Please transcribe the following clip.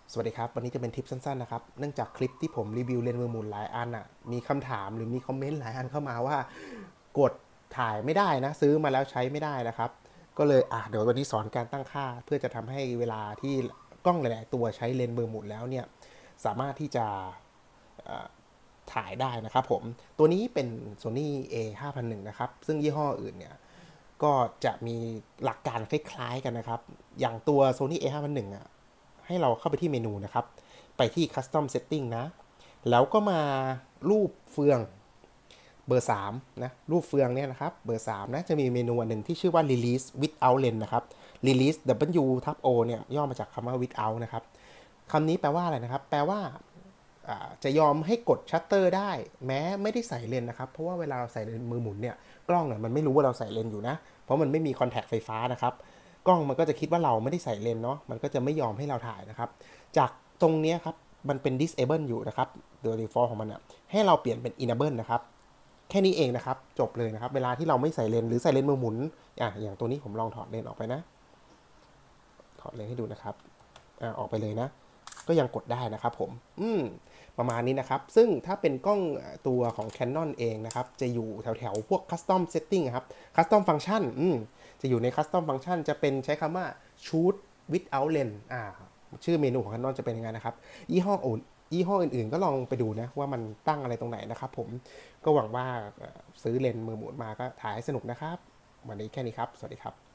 สวัสดีครับวันนี้จะเป็นทิปสั้นๆนะครับเนื่องจากคลิปที่ผมรีวิวเลนส์มือหมุนหลายอันอ่ะมีคำถามหรือมีคอมเมนต์หลายอันเข้ามาว่ากดถ่ายไม่ได้นะซื้อมาแล้วใช้ไม่ได้นะครับก็เลยเดี๋ยววันนี้สอนการตั้งค่าเพื่อจะทำให้เวลาที่กล้องหลายๆตัวใช้เลนส์มือหมุนแล้วเนี่ยสามารถที่จะถ่ายได้นะครับผมตัวนี้เป็น Sony A5001 นะครับซึ่งยี่ห้ออื่นเนี่ยก็จะมีหลักการคล้ายๆกันนะครับอย่างตัว Sony A5001 อ่ะ ให้เราเข้าไปที่เมนูนะครับไปที่ Custom Setting นะแล้วก็มารูปเฟืองเบอร์3นะรูปเฟืองเนี่ยนะครับเบอร์3นะจะมีเมนูอันหนึ่งที่ชื่อว่า Release Without Lens นะครับ Release W ทับ O เนี่ยย่อมาจากคำว่า without นะครับคำนี้แปลว่าอะไรนะครับแปลว่าจะยอมให้กดชัตเตอร์ได้แม้ไม่ได้ใส่เลนส์นะครับเพราะว่าเวลาเราใส่เลนส์มือหมุนเนี่ยกล้องเนี่ยมันไม่รู้ว่าเราใส่เลนส์อยู่นะเพราะมันไม่มีคอนแทคไฟฟ้านะครับกล้องมันก็จะคิดว่าเราไม่ได้ใส่เลนส์เนาะมันก็จะไม่ยอมให้เราถ่ายนะครับจากตรงนี้ครับมันเป็น disable อยู่นะครับโดย default ของมันอะให้เราเปลี่ยนเป็น enable นะครับแค่นี้เองนะครับจบเลยนะครับเวลาที่เราไม่ใส่เลนส์หรือใส่เลนส์มือหมุนอย่างตัวนี้ผมลองถอดเลนส์ออกไปนะถอดเลนส์ให้ดูนะครับออกไปเลยนะก็ยังกดได้นะครับผมประมาณนี้นะครับซึ่งถ้าเป็นกล้องตัวของ Canon เองนะครับจะอยู่แถวๆพวก Custom Setting ครับ Custom Function จะอยู่ใน Custom Function จะเป็นใช้คำว่า Shoot without lens ชื่อเมนูของ Canon จะเป็นยังไงนะครับยี่ห้ออื่นยี่ห้ออื่นๆก็ลองไปดูนะว่ามันตั้งอะไรตรงไหนนะครับผมก็หวังว่าซื้อเลนส์มือหมุนมาก็ถ่ายให้สนุกนะครับวันนี้แค่นี้ครับสวัสดีครับ